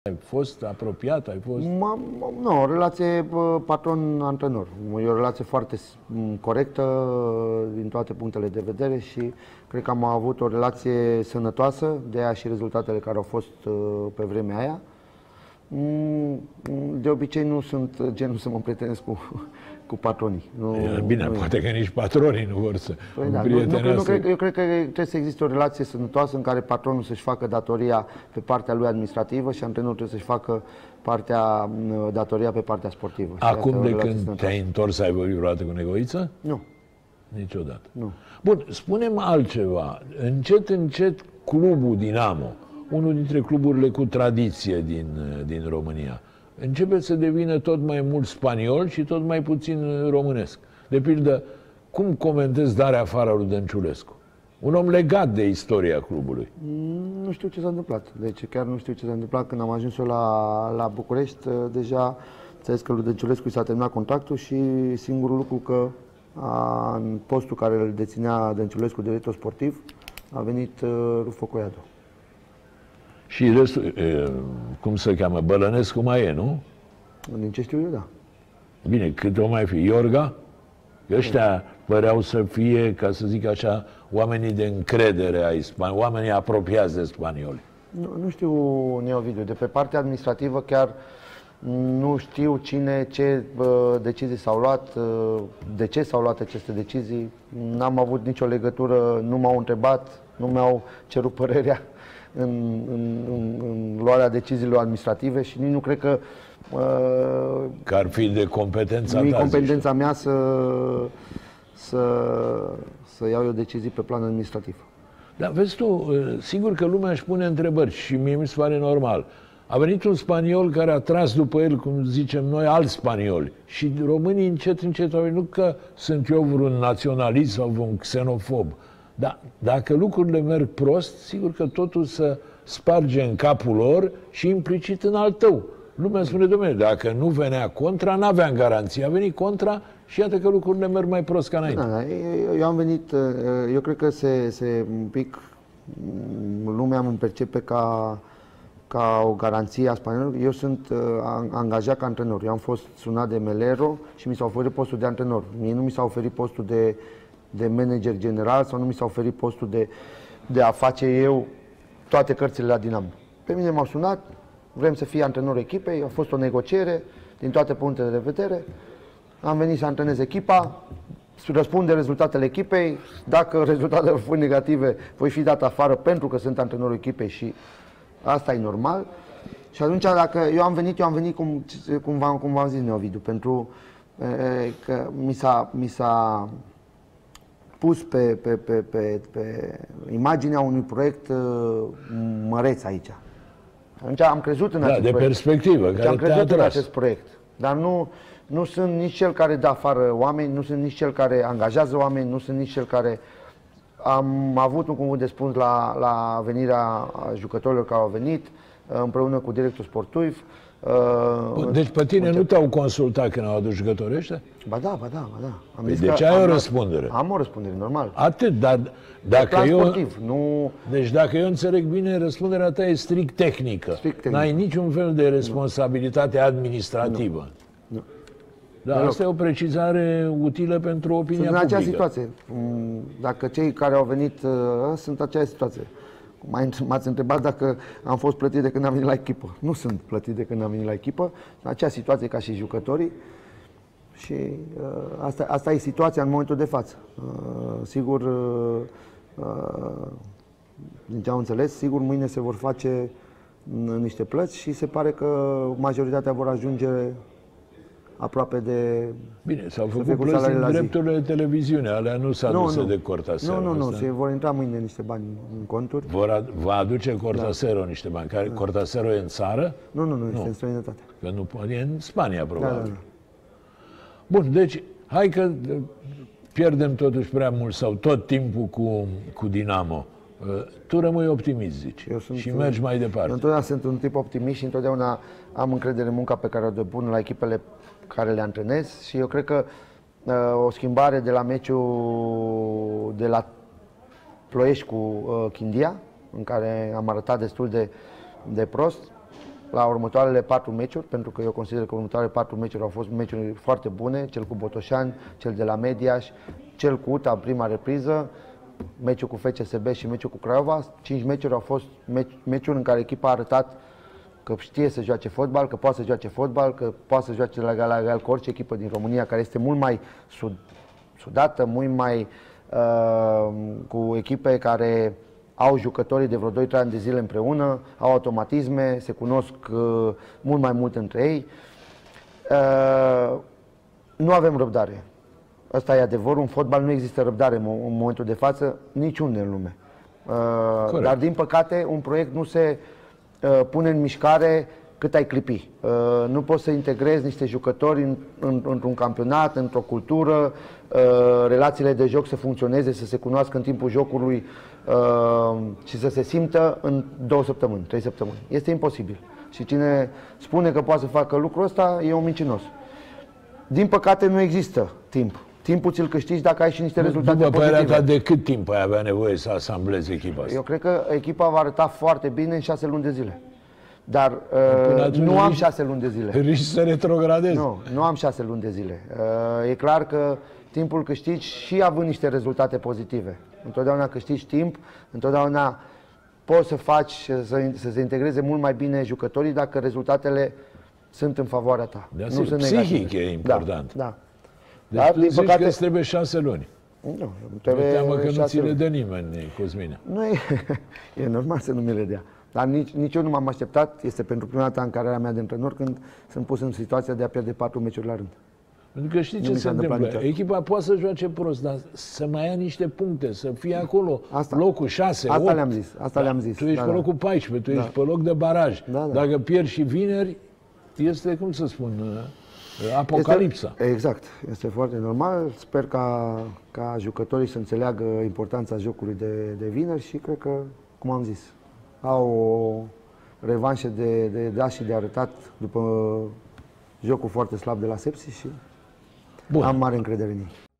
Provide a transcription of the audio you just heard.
Ai fost apropiat? Ai fost... Nu, o relație patron-antrenor. E o relație foarte corectă din toate punctele de vedere și cred că am avut o relație sănătoasă, de aia și rezultatele care au fost pe vremea aia. De obicei nu sunt genul să mă prietenesc cu patronii. Bine, poate că nici patronii nu vor să eu cred că trebuie să existe o relație sănătoasă în care patronul să-și facă datoria pe partea lui administrativă și antrenorul trebuie să-și facă datoria pe partea sportivă. Acum de când te-ai întors, ai vorbit vreodată cu Negoiță? Nu. Niciodată. Nu. Bun, spune-mi altceva. Încet, încet, clubul Dinamo, unul dintre cluburile cu tradiție din România, începe să devină tot mai mult spaniol și tot mai puțin românesc. De pildă, cum comentezi darea afară lui Dănciulescu? Un om legat de istoria clubului. Nu știu ce s-a întâmplat. Deci chiar nu știu ce s-a întâmplat. Când am ajuns eu la București, deja înțeles că lui Dănciulescu i s-a terminat contractul și singurul lucru că în postul care îl deținea Dănciulescu, director sportiv, a venit Rufo Coiadu. Și restul, cum se cheamă, Bălănescu mai e, nu? Din ce știu eu, da. Bine, cât o mai fi? Iorga? Ăștia păreau să fie, ca să zic așa, oamenii de încredere ai oamenii apropiați de spanioli. Nu știu, Neovidiu, de pe partea administrativă chiar nu știu ce decizii s-au luat, de ce s-au luat aceste decizii. N-am avut nicio legătură, nu m-au întrebat, nu mi-au cerut părerea în luarea deciziilor administrative și nici nu cred că ar fi de competența ta. Nu e competența mea să iau eu decizii pe plan administrativ. Dar vezi tu, sigur că lumea își pune întrebări și mie mi se pare normal. A venit un spaniol care a tras după el, cum zicem noi, alți spanioli. Și românii încet, încet au venit. Nu că sunt eu vreun naționalist sau vreun xenofob. Dar dacă lucrurile merg prost, sigur că totul se sparge în capul lor și implicit în al tău. Lumea spune, dom'le, dacă nu venea contra, n-aveam garanție. A venit contra și iată că lucrurile merg mai prost ca înainte. Da, eu am venit, eu cred că un pic lumea mă percepe ca o garanție a spaniolului. Eu sunt angajat ca antrenor. Eu am fost sunat de Melero și mi s-a oferit postul de antrenor. Mie nu mi s-a oferit postul de manager general sau nu mi s-a oferit postul de a face eu toate cărțile la Dinamo. Pe mine m-au sunat, vrem să fie antrenorul echipei, a fost o negociere din toate punctele de vedere. Am venit să antrenez echipa, răspund de rezultatele echipei. Dacă rezultatele vor fi negative, voi fi dat afară pentru că sunt antrenorul echipei și asta e normal. Și atunci, dacă eu am venit cum v-am zis, Neovidiu, pentru că mi s-a pus pe imaginea unui proiect măreț aici. Atunci am crezut în acest proiect. De perspectivă, care am crezut în acest proiect. Dar nu sunt nici cel care dă afară oameni, nu sunt nici cel care angajează oameni, nu sunt nici cel care... Am avut un cuvânt de spus la venirea jucătorilor care au venit, împreună cu directorul sportiv. Deci pe tine nu te-au consultat când au adus jucătorii ăștia? Ba da. Deci ai o răspundere. Am o răspundere, normal. Atât, dar dacă sportiv, nu... Deci dacă eu înțeleg bine, răspunderea ta e strict tehnică. N-ai niciun fel de responsabilitate administrativă. Nu. Da, asta e o precizare utilă pentru opinia publică. Sunt în acea situație. Dacă cei care au venit sunt în acea situație. M-ați întrebat dacă am fost plătit de când am venit la echipă. Nu sunt plătit de când am venit la echipă. În acea situație ca și jucătorii. Și asta e situația în momentul de față. Sigur, din ce am înțeles, sigur mâine se vor face niște plăți și se pare că majoritatea vor ajunge aproape de... Bine, s-au făcut plăți în drepturile de televiziune, alea nu s-a aduse de Cortasero. Nu, se vor intra mâine niște bani în conturi. Va aduce Cortasero niște bani. Cortasero e în țară? Nu, este în străinătate. Că nu, e în Spania, probabil. Da. Bun, deci, hai că pierdem totuși prea mult sau tot timpul cu Dinamo. Tu rămâi optimist, zici, și mergi mai departe. Eu întotdeauna sunt un tip optimist și întotdeauna am încredere în munca pe care o depun la echipele care le antrenez și eu cred că o schimbare de la meciul de la Ploiești cu Chindia, în care am arătat destul de prost, la următoarele 4 meciuri, pentru că eu consider că următoarele 4 meciuri au fost meciuri foarte bune, cel cu Botoșani, cel de la Mediaș, cel cu UTA, prima repriză, meciul cu FCSB și meciul cu Craiova. 5 meciuri au fost meciuri în care echipa a arătat că știe să joace fotbal, că poate să joace fotbal, că poate să joace la egal cu orice echipă din România, care este mult mai sudată, mult mai cu echipe care au jucătorii de vreo 2-3 ani de zile împreună, au automatisme, se cunosc mult mai mult între ei. Nu avem răbdare. Asta e adevărul. În fotbal nu există răbdare în momentul de față, niciunde în lume. Dar, din păcate, un proiect nu se pune în mișcare cât ai clipi. Nu poți să integrezi niște jucători într-un campionat, într-o cultură, relațiile de joc să funcționeze, să se cunoască în timpul jocului și să se simtă în 2 săptămâni, 3 săptămâni. Este imposibil. Și cine spune că poate să facă lucrul ăsta e un mincinos. Din păcate nu există timp. Timpul ți-l câștigi dacă ai și niște rezultate pozitive. După părerea ta, de cât timp ai avea nevoie să asamblezi echipa asta? Eu cred că echipa va arăta foarte bine în 6 luni de zile. Dar nu am 6 luni de zile. Riști să retrogradezi. Nu am 6 luni de zile. E clar că timpul câștigi și având niște rezultate pozitive. Întotdeauna câștigi timp, întotdeauna poți să faci să se integreze mult mai bine jucătorii dacă rezultatele sunt în favoarea ta. Nu sunt psihic e important. Da. Deci dar, din păcate, că îți trebuie 6 luni. Nu, trebuie teamă că nu ți le dă nimeni, Cosmina. Nu e normal să nu mi le dea. Dar nici eu nu m-am așteptat. Este pentru prima dată în cariera mea de antrenor când sunt pus în situația de a pierde 4 meciuri la rând. Pentru că știi ce se întâmplă? Echipa poate să joace prost, dar să mai ia niște puncte, să fie acolo, locul 6, 8. Asta le-am zis. Asta le-am zis. Tu ești pe locul 14, tu ești pe loc de baraj. Dacă pierzi și vineri, este, cum să spun, apocalipsa. Exact. Este foarte normal. Sper ca jucătorii să înțeleagă importanța jocului de vineri și cred că, cum am zis, au o revanșă de dat și de arătat după jocul foarte slab de la Sepsi și am mare încredere în ei.